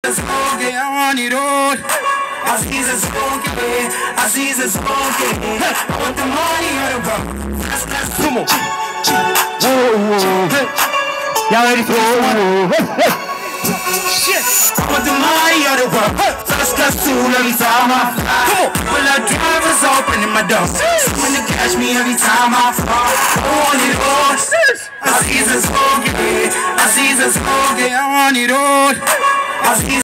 smoking, I want it all. I see the smoking, I see the smoking. I want the money or the rock. Come on. Y'all ready for this? Shit. I want the money or the rock. That's too every time I fly. Come on. Well, the driver's opening my door. Someone to catch me every time I fall. I want it all. I see the smoking, I see the smoking, I want it all. I see